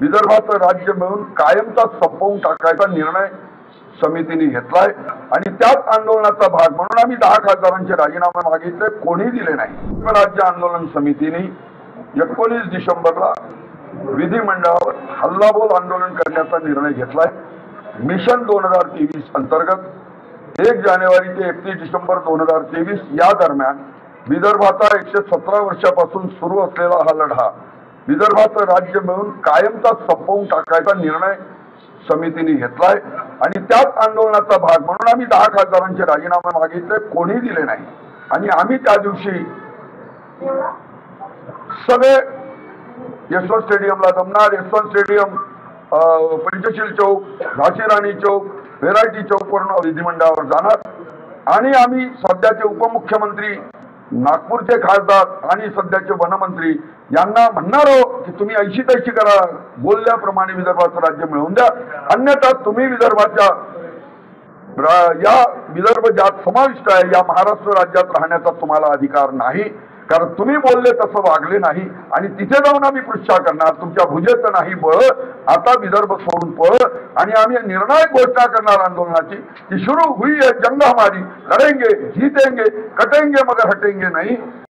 विदर्भाचं राज्य मिळून कायमचा संपवून टाकायचा निर्णय समितीने घेतलाय आणि त्याच आंदोलनाचा भाग म्हणून आम्ही 10 खासदारांचे राजीनामे मागितले, कोणी दिले नाही। राज्य आंदोलन समितीने 19 डिसेंबरला विधिमंडळावर हल्लाबोल आंदोलन करण्याचा निर्णय घेतलाय। मिशन 2023 अंतर्गत 1 जानेवारी ते 31 डिसेंबर 2023 या दरम्यान विदर्भाचा 117 वर्षापासून सुरू असलेला हा लढा विदर्भाचं राज्य मिळून कायमचा संपवून टाकायचा निर्णय समितीने घेतलाय आणि त्याच आंदोलनाचा भाग म्हणून आम्ही 10 खासदारांचे राजीनामे मागितले, कोणी दिले नाही। आणि आम्ही त्या दिवशी सगळे यशवंत स्टेडियमला जमणार, यशवंत स्टेडियम, पंचशील चौक, झाशी राणी चौक, व्हेरायटी चौक वरून विधिमंडळावर जाणार आणि आम्ही सध्याचे उपमुख्यमंत्री, नागपूरचे खासदार आणि सध्याचे वनमंत्री यांना म्हणणार आहोत की तुम्ही ऐशी तैशी करा, बोलल्याप्रमाणे विदर्भाचं राज्य मिळवून द्या, अन्यथा तुम्ही विदर्भाच्या या विदर्भ ज्यात समाविष्ट आहे या महाराष्ट्र राज्यात राहण्याचा तुम्हाला अधिकार नाही, कारण तुम्ही बोलले तसं वागले नाही आणि तिथे जाऊन आम्ही पृच्छा करणार, तुमच्या भुजेत नाही बळ, आता विदर्भ सोडून पळ आणि आम्ही निर्णायक घोषणा करणार आंदोलनाची की शुरू हुई है जंग हमारी, लढेंगे जीतेंगे कटेंगे मगर हटेंगे नहीं।